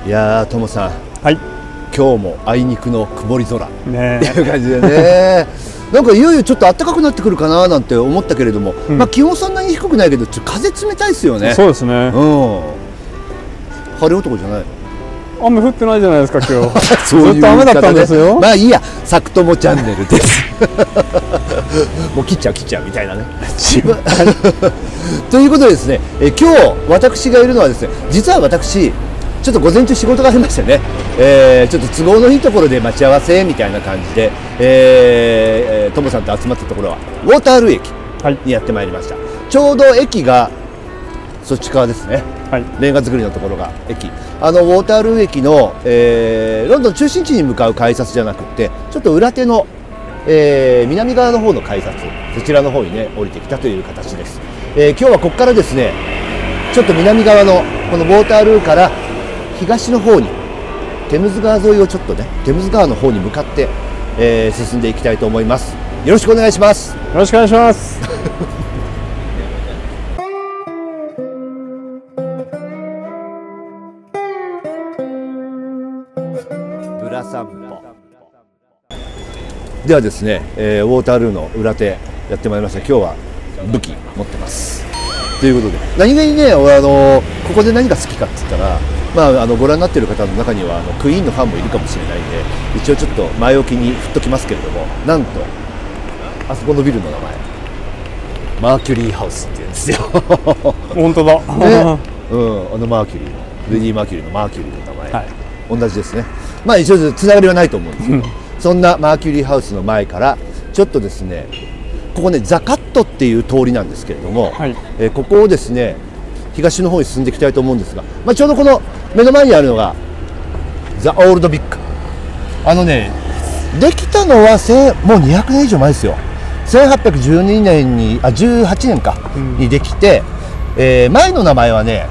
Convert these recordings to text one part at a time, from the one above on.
いやー、ともさん、 はい、 今日もあいにくの曇り空ってねいう感じでねなんかいよいよちょっと暖かくなってくるかななんて思ったけれども、まあ気温そんなに低くないけどちょっと風冷たいですよね。 そうですね。 晴れ男じゃない。 雨降ってないじゃないですか今日そういうずっと雨だったんですよ。 まあいいや、サクトモチャンネルですもう切っちゃうみたいなねということでですね、今日私がいるのはですね、実は私ちょっと午前中仕事がありましてね、ちょっと都合のいいところで待ち合わせみたいな感じで、ともさんと集まったところはウォータールー駅にやってまいりました、ちょうど駅がそっち側ですね、レンガ造りのところが駅、ウォータールー駅の、ロンドン中心地に向かう改札じゃなくて、ちょっと裏手の、南側の方の改札、そちらの方にね降りてきたという形です。今日はここからですね、ちょっと南側のこのウォータールーから東の方にテムズ川沿いをちょっとね、テムズ川の方に向かって、進んでいきたいと思います。よろしくお願いします。 よろしくお願いしますブラ散歩ではですね、ウォータールーの裏手やってまいりました。今日は武器持ってますということで、何気にね、俺ここで何が好きかって言ったら、まあ、ご覧になっている方の中にはクイーンのファンもいるかもしれないんで、一応ちょっと前置きに振っときますけれども、なんとあそこのビルの名前マーキュリーハウスって言うんですよ本当だ、 ね、マーキュリーのフレディ・マーキュリーのマーキュリーの名前、同じですね。まあ一応つながりはないと思うんですけどそんなマーキュリーハウスの前からちょっとですね、ここねザカットっていう通りなんですけれども、ここをですね東の方に進んでいきたいと思うんですが、まあ、ちょうどこの目の前にあるのがザ・オールドビッグ。できたのはもう200年以上前ですよ。1812年に18年か、にできて、前の名前はね、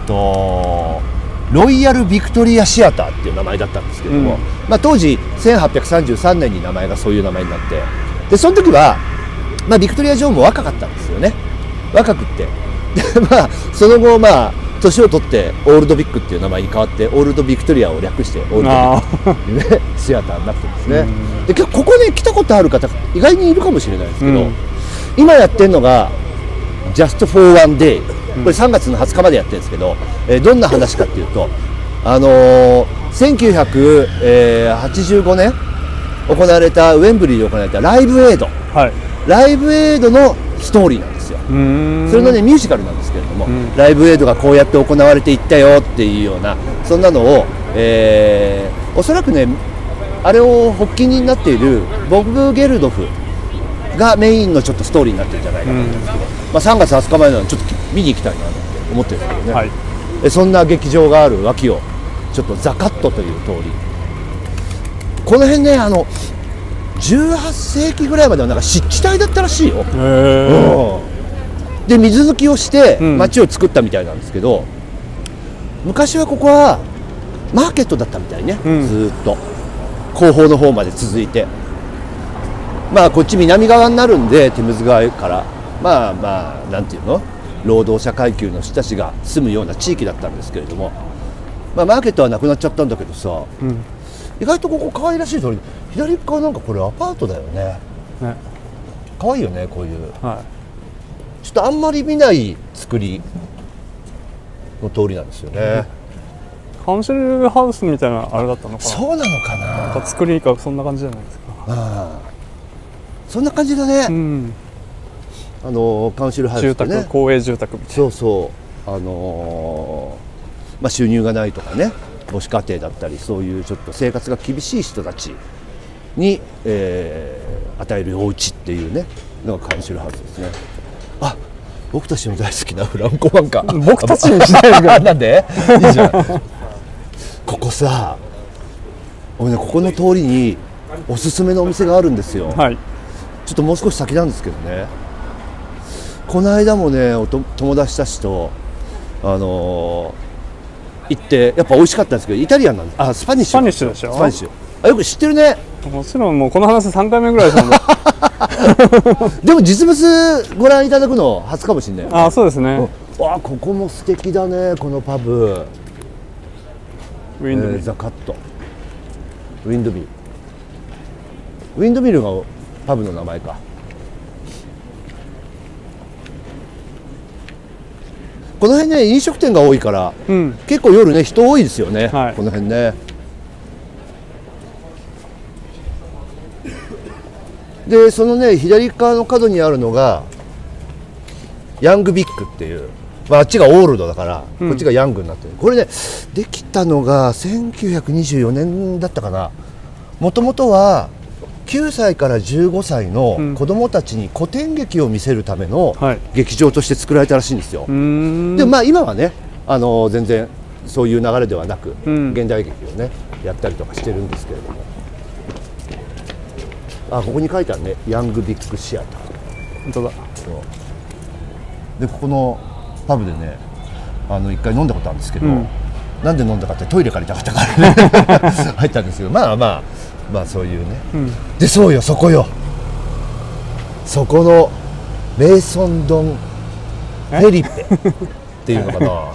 ロイヤル・ビクトリア・シアターっていう名前だったんですけれども、まあ、当時1833年に名前がそういう名前になって、でその時は、まあ、ビクトリア女王も若かったんですよね。若くってで、まあ、その後、まあ、年を取ってオールドビッグっていう名前に変わって、オールドビクトリアを略してオールドビッグっていう、ね、シアターになってですね。でここね来たことある方意外にいるかもしれないですけど、今やってるのが Just for One Day、これ3月の20日までやってるんですけど、どんな話かっていうと、1985年行われたウェンブリーで行われたライブエイド、ライブエイドのストーリーなんですよ。それのねミュージカルなんですけれども、ライブエイドがこうやって行われていったよっていうような、そんなのを、おそらくねあれを発起人になっているボブ・ゲルドフがメインのちょっとストーリーになってるんじゃないかと思うんですけど、まあ、3月20日前なのでちょっと見に行きたいなと思ってるんですけどね、そんな劇場がある脇をちょっとザカットという通り、この辺ね18世紀ぐらいまではなんか湿地帯だったらしいよ。で水抜きをして町を作ったみたいなんですけど、昔はここはマーケットだったみたいね、ずっと後方の方まで続いて、まあこっち南側になるんでテムズ川からまあなんていうの、労働者階級の人たちが住むような地域だったんですけれども、まあマーケットはなくなっちゃったんだけどさ、意外とここ可愛らしい通り、左側なんかこれアパートだよね。可愛いよねこういう、ちょっとあんまり見ない作りの通りなんですよね。 カウンシルハウスみたいなあれだったのかな。 そうなのかな。 なんか作りがそんな感じじゃないですか。 そんな感じだね。カウンシルハウスってね、 住宅、公営住宅みたいな。 そうそう、まあ収入がないとかね、母子家庭だったり、そういうちょっと生活が厳しい人たちに、与えるお家っていうねのがカウンシルハウスですね。あ、僕たちの大好きなフランコワンカ。 僕たちにしないでください。 なんで？いいじゃん。ここさ、俺ねここの通りにおすすめのお店があるんですよ。ちょっともう少し先なんですけどね。この間もね友達たちと行ってやっぱ美味しかったんですけど、イタリアンなんです。スパニッシュでしょ。スパニッシュ。よく知ってるね。 もちろんもうこの話3回目ぐらいですもん。 でも実物ご覧いただくの初かもしれない。 そうですね。 わあ、ここも素敵だね、このパブ。 ウィンドミル、 ザ・カット、ウィンドミル、ウィンドミルがパブの名前か。この辺ね飲食店が多いから、 うん、 結構夜ね人多いですよね、 はい、 この辺ね。でそのね左側の角にあるのがヤングビッグっていう、まあ、あっちがオールドだから、こっちがヤングになってる。これねできたのが1924年だったかな。もともとは9歳から15歳の子供たちに古典劇を見せるための劇場として作られたらしいんですよ。でまあ今はね全然そういう流れではなく、現代劇をねやったりとかしてるんですけれども、ここに書いてあるね、ヤングビッグシアター。 本当だ。 でここのパブでね一回飲んだことあるんですけど、なんで飲んだかってトイレ借りたかったからね入ったんですけど、まあそういうね、でそうよ、そこよ、そこのメイソン・ドン・フェリペっていうのかな、はい、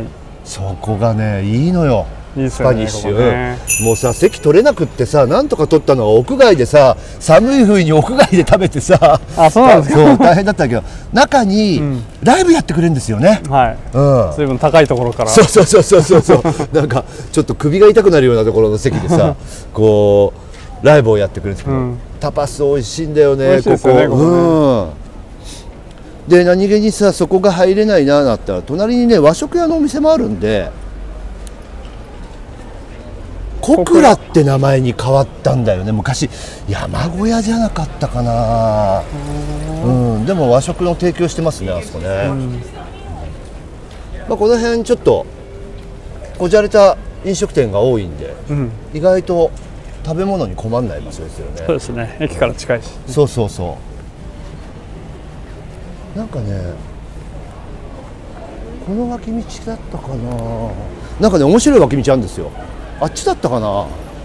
そこがねいいのよ。 いいっすよね、 スパニッシュ、ね、もうさ席取れなくってさ、なんとか取ったのは屋外でさ、寒い冬に屋外で食べてさ、 そうなんですか。 そう大変だったけど、中にライブやってくれるんですよね。 はい。随分高いところから。 そうなんかちょっと首が痛くなるようなところの席でさこうライブをやってくれるんですけど、タパス美味しいんだよね、ここ。で何気にさそこが入れないな、なったら隣にね和食屋のお店もあるんで、小倉って名前に変わったんだよね。昔山小屋じゃなかったかな。でも和食の提供してますね、あそこね。この辺ちょっとこじゃれた飲食店が多いんで、意外と食べ物に困んない場所ですよね。 そうですね、駅から近いし、 そうなんかねこの脇道だったかな。なんかね面白い脇道あるんですよ。あっちだったかな。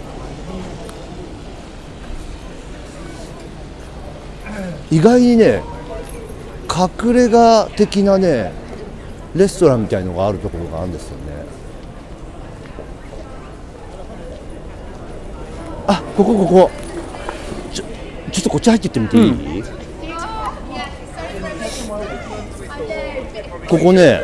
意外にね隠れ家的なねレストランみたいのがあるところがあるんですよね。ここちょっとこっち入っていってみていい？ここね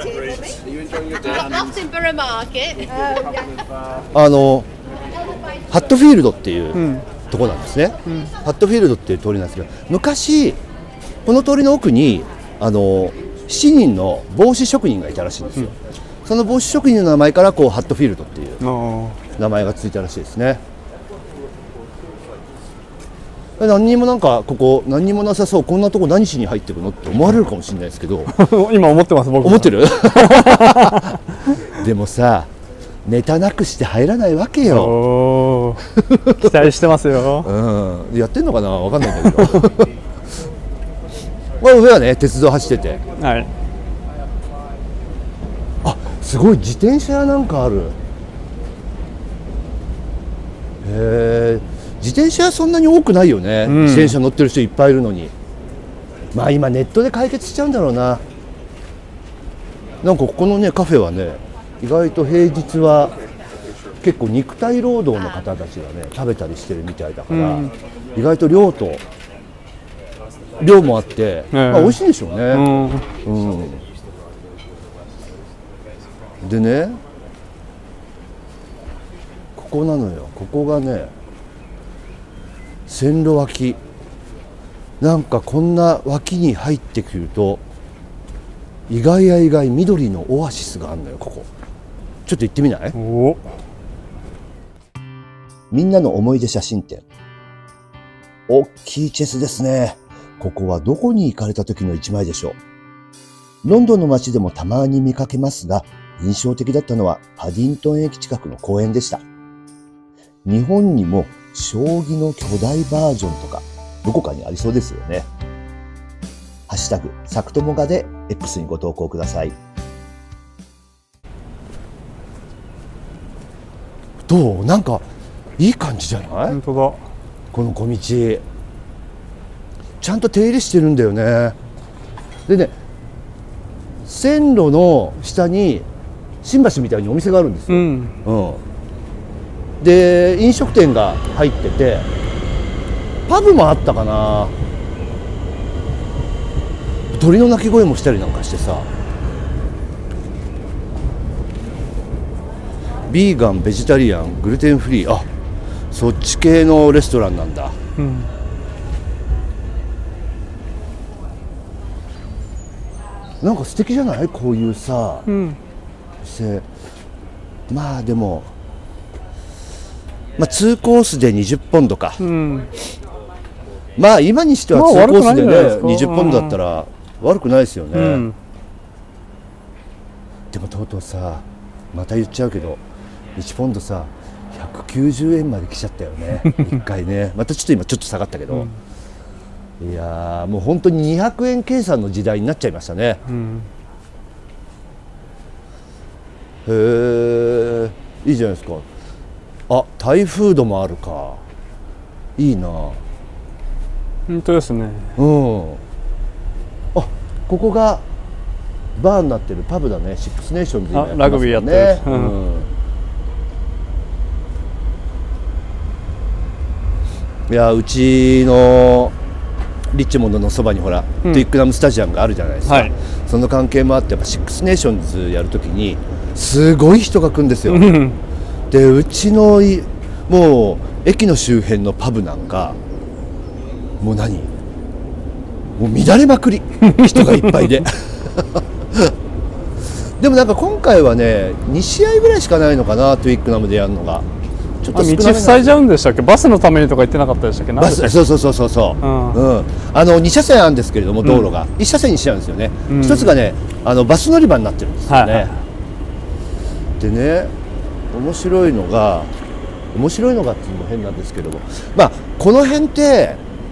ハットフィールドっていうとこなんですね。ハットフィールドっていう通りなんですけど、昔この通りの奥に7人の帽子職人がいたらしいんですよ。その帽子職人の名前からこうハットフィールドっていう名前がついたらしいですね。何にもなんかここ何にもなさそう、こんなとこ何しに入ってるのって思われるかもしれないですけど今思ってます、僕。 思ってるでもさネタなくして入らないわけよ。 期待してますよ。 やってんのかな、わかんないんだけどこれ上はね鉄道走ってて、 はい、 すごい自転車なんかある。自転車はそんなに多くないよね、自転車乗ってる人いっぱいいるのに。今ネットで解決しちゃうんだろうな。なんかここのねカフェはね意外と平日は結構肉体労働の方たちがね食べたりしてるみたいだから、意外と量もあって、美味しいんでしょうね。でねここなのよ。ここがね線路脇、なんかこんな脇に入ってくると意外や意外緑のオアシスがあるのよ。ここちょっと行ってみない？みんなの思い出写真展、大きいチェスですね。ここはどこに行かれた時の一枚でしょう。ロンドンの街でもたまに見かけますが、印象的だったのはパディントン駅近くの公園でした。日本にも将棋の巨大バージョンとかどこかにありそうですよね。ハッシュタグサクトモガで X にご投稿ください。どう？なんかいい感じじゃない？ 本当だ。 この小道ちゃんと手入れしてるんだよね。でね線路の下に新橋みたいにお店があるんですよ、 うんで飲食店が入っててパブもあったかな。鳥の鳴き声もしたりなんかしてさ、ビーガン、ベジタリアン、グルテンフリー、あ、そっち系のレストランなんだ。 うんなんか素敵じゃない、こういうさ、 うん店。まあでも、まあ、2コースで20ポンドか、 うんまあ今にしてはまあ 2コースでね、 悪くないんじゃないですか 20ポンドだったら悪くないですよね、 うんでもとうとうさ、また言っちゃうけど1ポンドさ190円まで来ちゃったよね1回ね。またちょっと今ちょっと下がったけど、いやーもう本当に200円計算の時代になっちゃいましたね。 うんへえ、いいじゃないですか。あ、タイフードもあるか、いいな。 本当ですね。 うん。あ、ここがバーになってるパブだね。シックスネーションズ今やってますもんね。 ラグビーやってるいや、うちのリッチモンドのそばにほら、トゥイックナムスタジアムがあるじゃないですか、 はいその関係もあってやっぱシックスネーションズやるときにすごい人が来るんですよ。 うんでうちのもう駅の周辺のパブなんかもうもう乱れまくり人がいっぱいででもなんか今回はね2試合ぐらいしかないのかな、トゥイックナムでやるのがちょっと少なめな道塞いじゃうんでしたっけ？バスのためにとか言ってなかったでしたっけ？ バス、そうそう、 うん 2車線あるんですけれども道路が、1車線にしちゃうんですよね、 うん一つがねバス乗り場になってるんですよね、 はいでね面白いのがっていうのも変なんですけども、まあこの辺って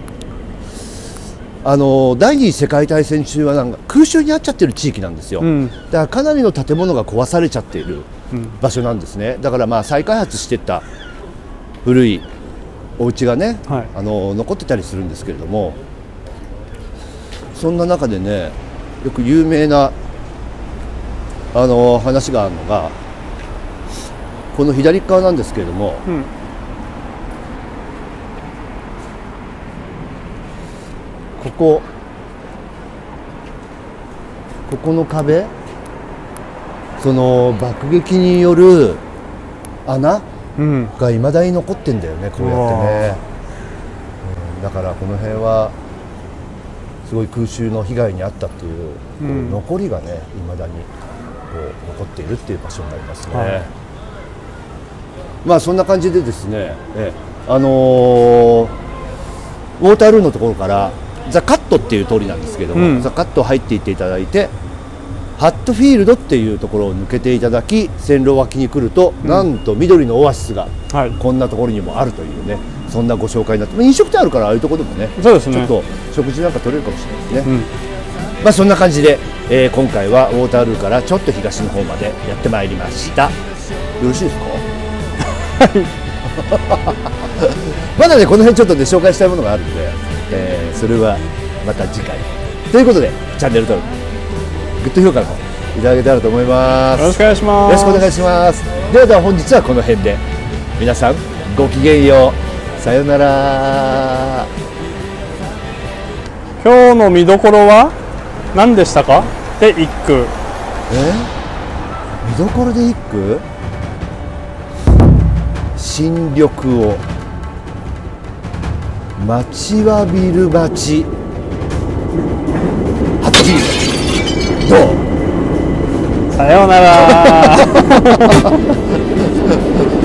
第二次世界大戦中はなんか空襲に遭っちゃってる地域なんですよ、 うんだからかなりの建物が壊されちゃっているうん場所なんですね。だからまあ再開発してった古いお家がね、 はい残ってたりするんですけれども、そんな中でねよく有名な話があるのがこの左側なんですけれども、 うんここの壁、その爆撃による穴うんがいまだに残ってんだよね、こうやってね、だからこの辺はすごい空襲の被害に遭ったっていう、 うん残りがねいまだにこう残っているっていう場所になりますね、 はいまあそんな感じでですね、ウォータールーのところからザ・カットっていう通りなんですけども、 うんザ・カット入っていっていただいてハットフィールドっていうところを抜けていただき線路脇に来ると、なんと緑のオアシスがはいこんなところにもあるというね、そんなご紹介になって、飲食店あるからああいうところでもねそうですねちょっと食事なんか取れるかもしれないですね、 うんまあそんな感じで、今回はウォータールーからちょっと東の方までやってまいりました。よろしいですか？まだねこの辺ちょっとね紹介したいものがあるんで、それはまた次回ということでチャンネル登録グッド評価の方いただけたらと思います。 よろしくお願いします。 よろしくお願いします。では本日はこの辺で皆さんごきげんよう、さようなら。 今日の見どころは何でしたか？で一句。 見どころで一句、新緑を待ちわびる街、ハッピーどう？ さようなら。